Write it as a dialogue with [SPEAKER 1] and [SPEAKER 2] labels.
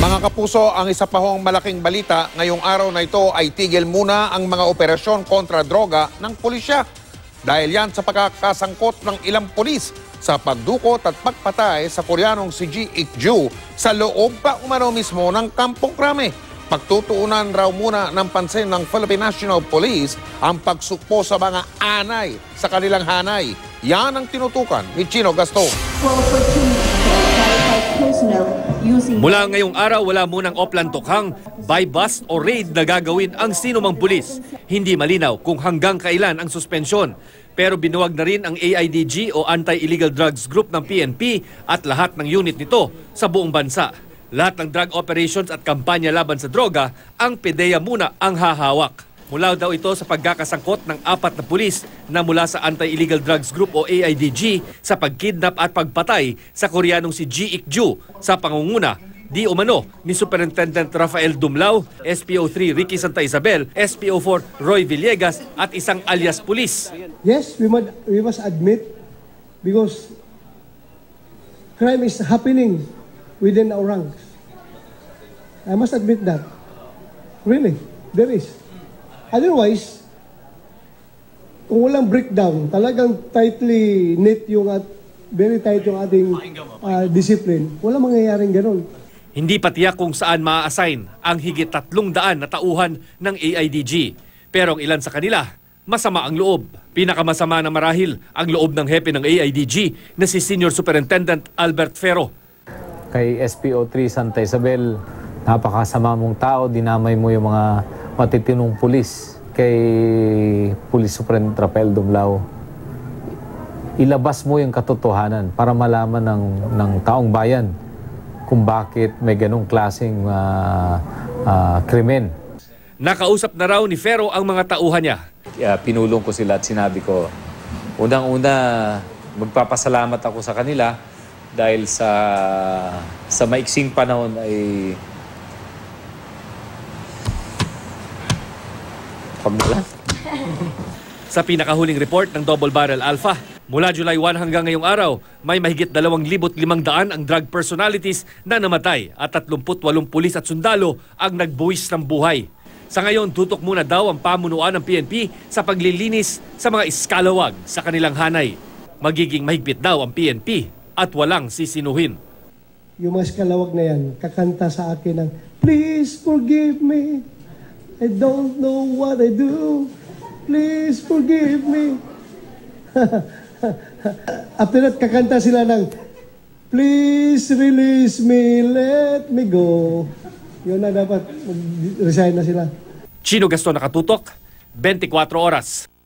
[SPEAKER 1] Mga kapuso, ang isa pa hong malaking balita ngayong araw na ito ay tigil muna ang mga operasyon kontra droga ng pulisya. Dahil yan sa pagkakasangkot ng ilang pulis sa pagdukot at pagpatay sa Koreanong si Ji Ik-ju sa loob pa umano mismo ng Kampong Krame. Pagtutuunan raw muna ng pansin ng Philippine National Police ang pagsukpo sa mga anay sa kanilang hanay. Yan ang tinutukan ni Chino Gastón.
[SPEAKER 2] Mula ngayong araw, wala munang oplan-tokhang, buy-bust o raid na gagawin ang sinumang pulis. Hindi malinaw kung hanggang kailan ang suspensyon. Pero binuwag na rin ang AIDG o Anti-Illegal Drugs Group ng PNP at lahat ng unit nito sa buong bansa. Lahat ng drug operations at kampanya laban sa droga, ang PDEA muna ang hahawak. Mula daw ito sa pagkakasangkot ng 4 na pulis na mula sa Anti-Illegal Drugs Group o AIDG sa pagkidnap at pagpatay sa Koreanong si Ji Ik-ju sa pangunguna di umano ni Superintendent Rafael Dumlao, SPO3 Ricky Santa Isabel, SPO4 Roy Villegas at isang alias pulis.
[SPEAKER 3] Yes, we must admit because crime is happening within our ranks. I must admit that. Really, there is. Otherwise, kung walang breakdown, talagang tightly knit very tight yung ating discipline, walang mangyayaring ganun.
[SPEAKER 2] Hindi pa tiyak kung saan maa-assign ang higit 300 na tauhan ng AIDG. Pero ang ilan sa kanila, masama ang loob. Pinakamasama na marahil ang loob ng hepe ng AIDG na si Senior Superintendent Albert Ferro.
[SPEAKER 4] Kay SPO3 Santa Isabel, napakasama mong tao, dinamay mo yung mga matitinong pulis. Kay Police Superintendent Rafael Dumlao, ilabas mo yung katotohanan para malaman ng taong bayan kung bakit may ganong klaseng krimen.
[SPEAKER 2] Nakausap na raw ni Ferro ang mga tauhan niya.
[SPEAKER 4] Pinulong ko sila at sinabi ko, unang-una, magpapasalamat ako sa kanila dahil sa maiksing panahon ay pagmulan.
[SPEAKER 2] Sa pinakahuling report ng Double Barrel Alpha, mula July 1 hanggang ngayong araw, may mahigit 2,500 ang drug personalities na namatay at 38 pulis at sundalo ang nagbuwis ng buhay. Sa ngayon, tutok muna daw ang pamunuan ng PNP sa paglilinis sa mga iskalawag sa kanilang hanay. Magiging mahigpit daw ang PNP at walang sisinuhin.
[SPEAKER 3] Yung mga iskalawag na yan, kakanta sa akin ng, "Please forgive me. I don't know what I do. Please forgive me." After that, kakanta sila ng, "Please release me, let me go." Yun na dapat, mag-resign na sila.
[SPEAKER 2] Chino Gastón, nakatutok, 24 oras.